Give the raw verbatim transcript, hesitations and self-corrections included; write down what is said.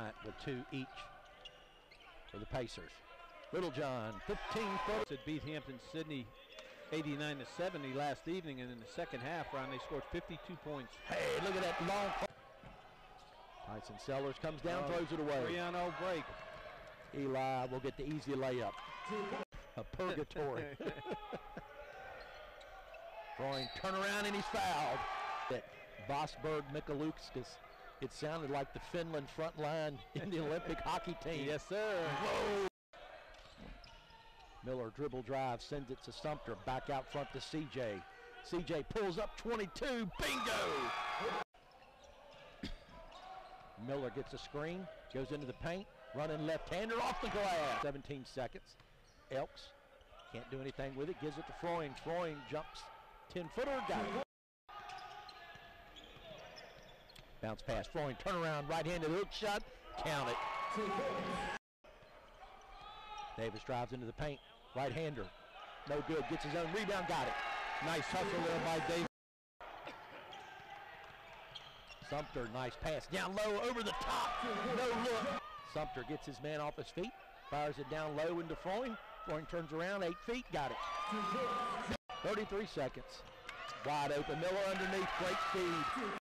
Bryant with two each for the Pacers. Littlejohn, fifteen foot. It beat Hampton-Sydney eighty-nine to seventy last evening, and in the second half round they scored fifty-two points. Hey, look at that long. Tyson Sellers comes down, oh, throws it away. three on oh break. Eli will get the easy layup. A purgatory. Throwing turnaround and he's fouled. That Vosburg Michalukskas. It sounded like the Finland front line in the Olympic hockey team. Yes, sir. Whoa. Miller dribble drive, sends it to Sumter, back out front to C J. C J pulls up twenty-two, bingo! Miller gets a screen, goes into the paint, running left-hander off the glass. seventeen seconds. Elks can't do anything with it, gives it to Froing. Froing jumps ten-footer, got it. Bounce pass, Froing, turnaround, right-handed hook shot, count it. Davis drives into the paint, right-hander, no good, gets his own rebound, got it. Nice hustle there by Davis. Sumter, nice pass, down low, over the top, no look. Sumter gets his man off his feet, fires it down low into Froing. Froing turns around, eight feet, got it. thirty-three seconds, wide open, Miller underneath, great speed.